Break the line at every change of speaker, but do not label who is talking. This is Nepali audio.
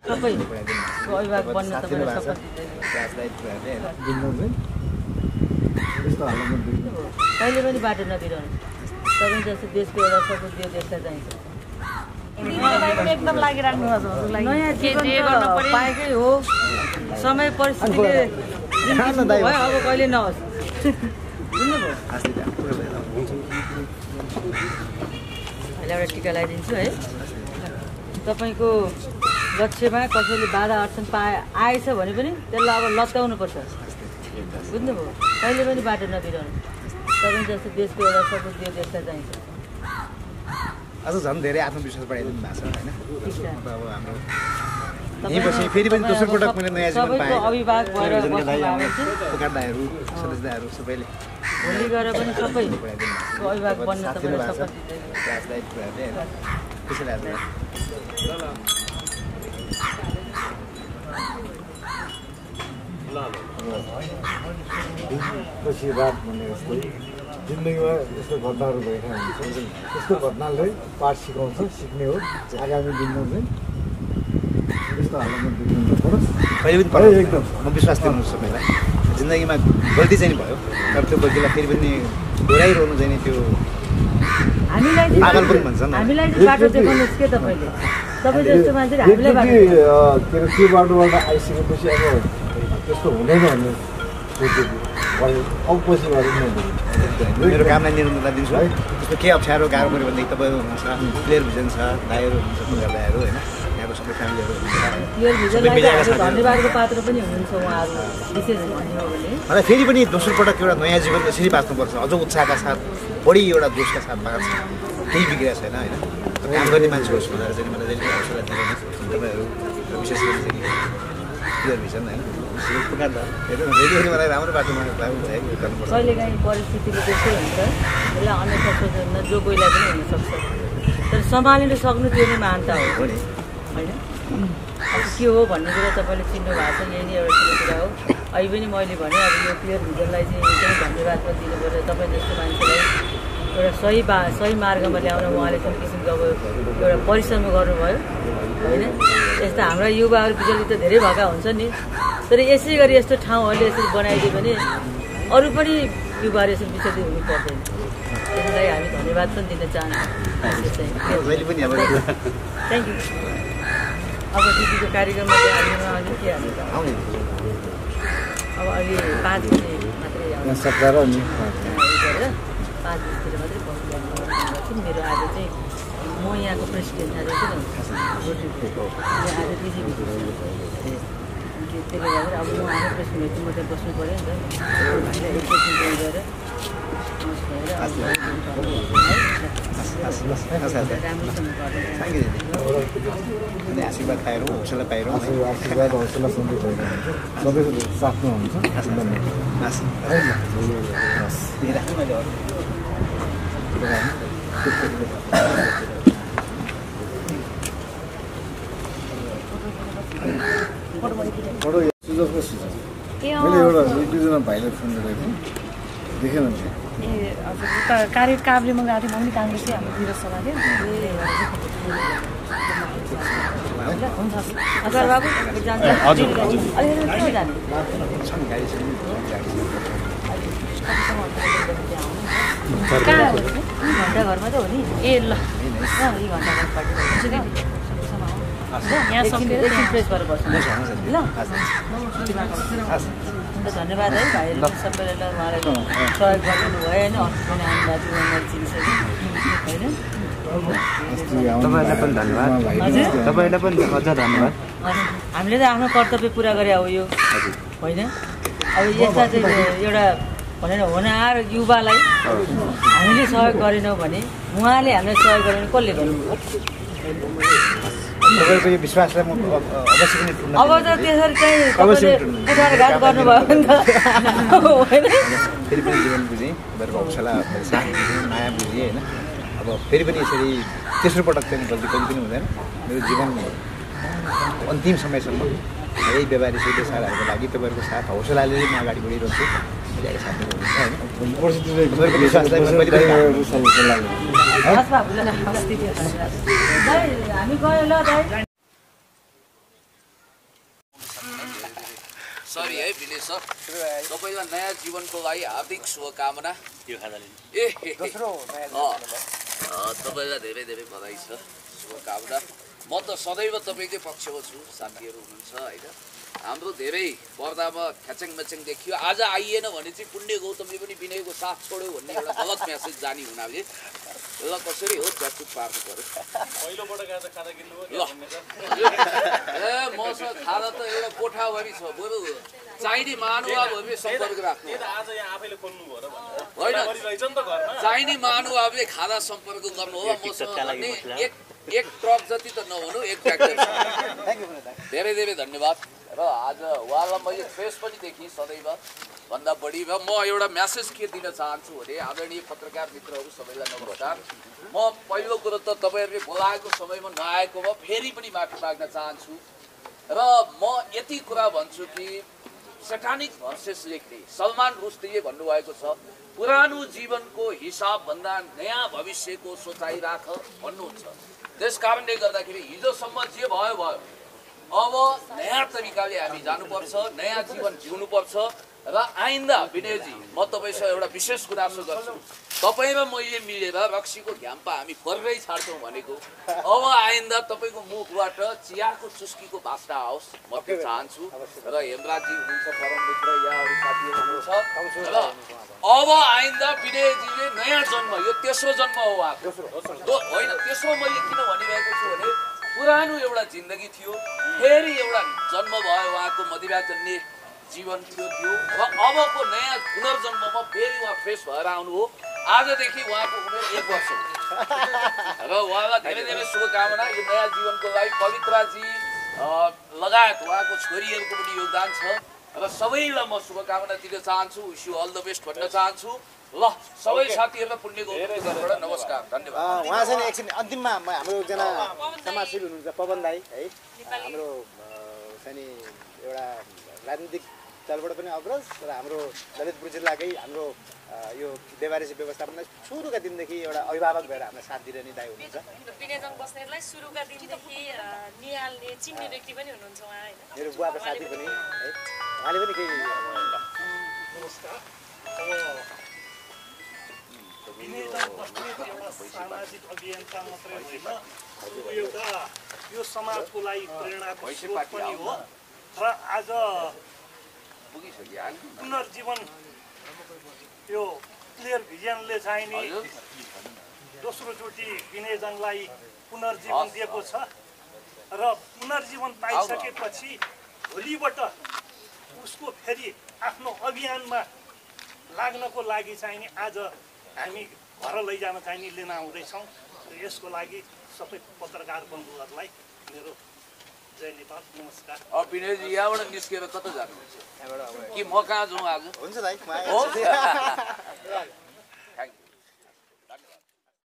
सबैको अभिभावक बन्न तपाईँलाई शपथ कहिले पनि बाटो नबिराउनु तपाईँ जस्तो देशको एउटा सपोर्ट दियो देशलाई चाहिन्छ
एकदम लागिराख्नु छ हजुरलाई
नयाँ जीवन पाएकै हो समय परिस्थितिले भयो अब कहिले नहोस् बुझ्नुभयो अहिले एउटा टिका लगाइदिन्छु है तपाईँको लक्ष्यमा कसैले बाधा अडचन आएछ भने पनि त्यसलाई अब लत्याउनुपर्छ बुझ्नुभयो कहिले पनि बाटो नबिराउनु तपाईँ जस्तो देशको एउटा सपोर्ट दियो देशलाई चाहिन्छ
अझ झन् धेरै आत्मविश्वास बढाइदिनु भएको छ होइन अब हाम्रो यहीँ बसी फेरि पनि दोस्रो पटक मैले नयाँ जीवन पाएँ
अभिभावक भएर
दाईहरू सदस्यहरू सबैले
भोलि गएर पनि सबैको अभिभावक बन्न तपाईँलाई शपथ
जिन्दगीमा यस्तो घटनाहरू भएका हुन्छ त्यस्तो घटनाले पाठ सिकाउँछ सिक्ने हो आगामी दिनमा चाहिँ त्यस्तो हालतमा देख्नु नपरोस्
कहिले पनि एकदम म विश्वास दिनु सबैलाई जिन्दगीमा गल्ती चाहिँ भयो तर त्यो गल्तीलाई फेरि पनि दोहोऱ्याइरहनु चाहिँ त्यो पागल पनि भन्छ
हामीलाई बाटो देखाउनुहोस् के तपाईँले तपाईँ जस्तो मान्छेले हामीलाई
के अरे त्यो बाटोबाट आइसकेपछि अब त्यस्तो हुँदैन भन्ने सोचेको अब पछि
मेरो कामलाई निरन्तरता दिन्छु है त्यस्तो के अप्ठ्यारो गाह्रो पऱ्यो भनेदेखि तपाईँहरू हुनुहुन्छ क्लियर भिजन छ दाइहरू हुनुहुन्छ दाइहरू होइन यहाँको सबै फ्यामिलीहरू
हुनुहुन्छ धन्यवादको पात्र पनि हुनुहुन्छ उहाँहरू विशेष भन्ने हो भने
मलाई फेरि पनि दोस्रो पटक एउटा नयाँ जीवन यसरी बाँच्नुपर्छ अझ उत्साहका साथ बढी एउटा जोसका साथ बाँच्छ केही बिग्रेको छैन होइन काम गर्ने मान्छे होस् भनेर चाहिँ मलाई जहिले हौसला दिएर तपाईँहरू विशेष गरी चाहिँ क्लियर भिजन होइन मलाई राम्रो बाटोमा गर्नुपर्छ
कहिलेकाहीँ परिस्थितिले त्यस्तै हुन्छ यसलाई अन्यथा सोच्दैन जो कोहीलाई पनि हुनसक्छ तर सम्हालिन सक्नु त्यो नै महानता हो होइन अब के हो भन्ने कुरा तपाईँले चिन्नु भएको छ यही नै एउटा ठुलो कुरा हो अहिले पनि मैले भने अब यो क्लियर भिजनलाई चाहिँ एकदमै धन्यवाद पनि दिनुपर्छ तपाईँ जस्तो मान्छेलाई एउटा सही मार्गमा ल्याउन उहाँले जुन किसिमको अब एउटा परिश्रम गर्नुभयो होइन यस्तो हाम्रा युवाहरू विचलित त धेरै भएका हुन्छ नि तर यसै गरी यस्तो ठाउँहरूले यसरी बनाइदियो भने अरू पनि युवाहरू यसरी विचलित हुनु पर्दैन त्यसलाई हामी धन्यवाद पनि दिन चाहन्छौँ थ्याङ्क यू अब दिदीको कार्यक्रममा चाहिँ के हाल्नु अब अहिले 5 बजी मात्रै आउँछ 5 बजीतिर मात्रै पहुँच्छु मेरो आज चाहिँ म यहाँको प्रेसिडेन्ट आज किन आज बिजी त्यसले गर्दा अब म आएर प्रेसिडेन्ट म त्यहाँ बस्नु पऱ्यो नि त भाइलाई एकैछिन गएर
आशीर्वाद पाएर हौसला पाएर
आशीर्वाद हौसला सधैँ साथमा हुन्छ सुझावको सुझाव मैले एउटा एक दुईजना भाइलाई फोन गरेको देखेन
ए हजुर कार्य काभ्रेमा गएको थिएँ म पनि काङ्ग्रेसै हाम्रो विरोध सभा थियो हुन्छ
हजुर बाबु घन्टाघरमा त हो नि
ए ल
यी घन्टाघर पार्टी यहाँ प्रेस गरेर बस्नु ल धन्यवाद है भाइहरू सबैले उहाँलाई सहयोग गर्नुभयो होइन अस्ति पनि आउनुभएको थियो उहाँलाई चिनिसक्यो होइन
तपाईँलाई पनि धन्यवाद तपाईँलाई पनि अझ धन्यवाद
हामीले त आफ्नो कर्तव्य पुरा गरे हो यो होइन अब यस्ता चाहिँ एउटा भनेर होनहार युवालाई हामीले सहयोग गरेनौँ भने उहाँले हामीलाई सहयोग गरेन कसले गर्नु
तपाईँको यो विश्वासलाई म अवश्य पनि
अब त त्यसरी चाहिँ तपाईँले कुठारघाट गर्नुभयो भने त होइन
फेरि पनि जीवन बुझेँ मेरो हौसला साथ बुझेँ माया बुझेँ होइन अब फेरि पनि यसरी तेस्रो पटक चाहिँ गल्ती कहिले पनि हुँदैन मेरो जीवन अन्तिम समयसम्म यही व्यापारी सबै साथहरूको लागि तपाईँहरूको साथ हौसलाले म अगाडि बढिरहन्छु
हामी गयो ल
सरी है विनय सर तपाईँलाई नयाँ जीवनको लागि हार्दिक शुभकामना तपाईँलाई धेरै धेरै बधाई छ शुभकामना म त सदैव तपाईँकै पक्षमा छु साथीहरू हुनुहुन्छ होइन हाम्रो धेरै पर्दामा ख्याचेङ मेचेङ देखियो आज आइएन भने चाहिँ पुण्य गौतमले पनि विनयको साथ छोड्यो भन्ने एउटा गलत म्यासेज जाने हुनाले ल कसरी हो च्याचुट पार्नु पर्यो ल ए मसँग खाना त एउटा कोठाभरि छ बरु चाहिने महानुभावहरूले सम्पर्क राख्नु होइन चाहिने महानुभावले खाना सम्पर्क गर्नु हो मसँग एक ट्रक जति त नभनौँ एक ट्र्याक्टर धेरै धेरै धन्यवाद र आज उहाँलाई मैले फेस पनि देखेँ सदैव भन्दा बढी र म एउटा म्यासेज के दिन चाहन्छु भने आदरणीय पत्रकार मित्रहरू सबैलाई नमस्कार म पहिलो कुरो त तपाईँहरूले बोलाएको समयमा नआएको भए फेरि पनि माफी माग्न चाहन्छु र म यति कुरा भन्छु कि सेटानिक भर्सेस लेख्ने सलमान रुस्दीले भन्नुभएको छ पुरानो जीवनको हिसाबभन्दा नयाँ भविष्यको सोचाइ राख भन्नुहुन्छ त्यस कारणले गर्दाखेरि हिजोसम्म जे भयो भयो अब नयाँ तरिकाले हामी जानुपर्छ नयाँ जीवन जिउनुपर्छ र आइन्दा विनयजी म तपाईँसँग एउटा विशेष गुनासो गर्छु तपाईँ र मैले मिलेर रक्सीको घ्याम्पा हामी फर्रै छाड्छौँ भनेको अब आइन्दा तपाईँको मुखबाट चियाको चुस्कीको भाषा आओस् म त्यो चाहन्छु र हेमराजी हुनुहुन्छ परम मित्र यहाँहरू साथीहरू हुनुहुन्छ र अब आइन्दा विनयजीले नयाँ जन्म यो तेस्रो जन्म हो उहाँको होइन तेस्रो मैले किन भनिरहेको छु भने पुरानो एउटा जिन्दगी थियो फेरि एउटा जन्म भयो उहाँको मदिराजन्य जीवन थियो र अबको नयाँ पुनर्जन्ममा फेरि उहाँ फ्रेस भएर आउनु हो आजदेखि उहाँको उमेर 1 वर्ष हो र उहाँलाई धेरै धेरै शुभकामना यो नयाँ जीवनको लागि पवित्राजी लगायत उहाँको छोरीहरूको पनि योगदान छ र सबैलाई म शुभकामना दिन चाहन्छु wish you all the best भन्न चाहन्छु ल सबै साथीहरूलाई पुण्यको तर्फबाट नमस्कार धन्यवाद
उहाँ चाहिँ एकछिन अन्तिममा हाम्रो एकजना समाजसेवी हुनुहुन्छ पवन दाई है हाम्रो चाहिँ एउटा राजनीतिक दलबाट पनि अग्रज र हाम्रो ललितपुर जिल्लाकै हाम्रो यो देवारेसी व्यवस्थापनलाई सुरुका दिनदेखि एउटा अभिभावक भएर हामीलाई साथ दिइरहने दाइ हुनुहुन्छ
विनयजङ बस्नेतलाई सुरुका दिनदेखि निहाल्ने चिन्ने व्यक्ति पनि हुनुहुन्छ उहाँ हैन
मेरो बुवाको साथी पनि है उहाँले पनि केही
विनयजङ बस्नेत एउटा सामाजिक अभियन्ता मात्रै होइन एउटा यो समाजको लागि प्रेरणाको स्रोत पनि हो र आज पुनर्जीवन यो क्लियर भिजनले चाहिँ नि दोस्रोचोटि विनयजङलाई पुनर्जीवन दिएको छ र पुनर्जीवन पाइसकेपछि भोलिबाट उसको फेरि आफ्नो अभियानमा लाग्नको लागि चाहिँ नि आज हामी घर लैजान चाहिँ नि लिन आउँदैछौँ र यसको लागि सबै पत्रकार बन्धुहरूलाई मेरो जय नेपाल नमस्कार
विनयजी यहाँबाट निस्केर कता जानुहुन्छ कि म कहाँ जाउँ आज
हुन्छ दाइ